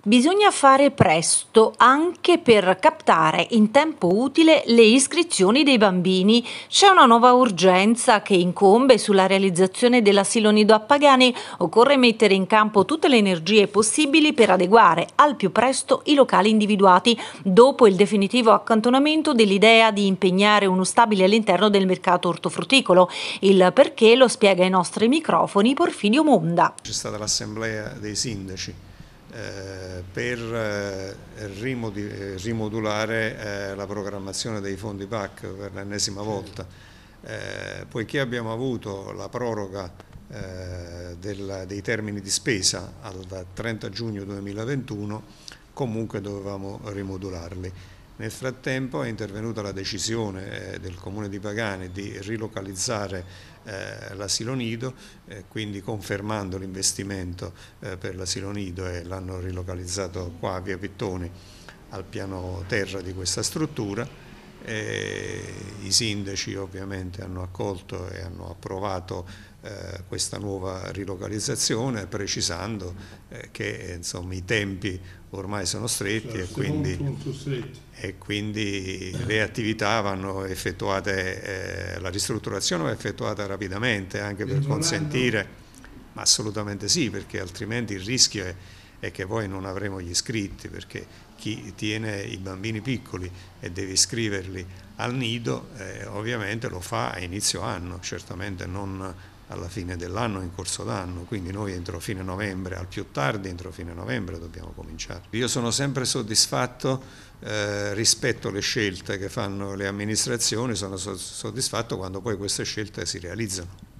Bisogna fare presto anche per captare in tempo utile le iscrizioni dei bambini. C'è una nuova urgenza che incombe sulla realizzazione dell'asilo nido a Pagani. Occorre mettere in campo tutte le energie possibili per adeguare al più presto i locali individuati, dopo il definitivo accantonamento dell'idea di impegnare uno stabile all'interno del mercato ortofrutticolo. Il perché lo spiega ai nostri microfoni Porfidio Monda. C'è stata l'assemblea dei sindaci per rimodulare la programmazione dei fondi PAC per l'ennesima volta, poiché abbiamo avuto la proroga dei termini di spesa al 30 giugno 2021, comunque dovevamo rimodularli. Nel frattempo è intervenuta la decisione del Comune di Pagani di rilocalizzare l'asilo nido, quindi confermando l'investimento per l'asilo nido, e l'hanno rilocalizzato qua a Via Pittoni, al piano terra di questa struttura. I sindaci ovviamente hanno accolto e hanno approvato questa nuova rilocalizzazione, precisando che insomma, i tempi ormai sono stretti, e quindi le attività vanno effettuate, la ristrutturazione va effettuata rapidamente, anche per consentire, ma assolutamente sì, perché altrimenti il rischio è che poi non avremo gli iscritti, perché chi tiene i bambini piccoli e deve iscriverli al nido ovviamente lo fa a inizio anno, certamente non alla fine dell'anno, in corso d'anno, quindi noi entro fine novembre, al più tardi entro fine novembre dobbiamo cominciare. Io sono sempre soddisfatto, rispetto alle scelte che fanno le amministrazioni, sono soddisfatto quando poi queste scelte si realizzano.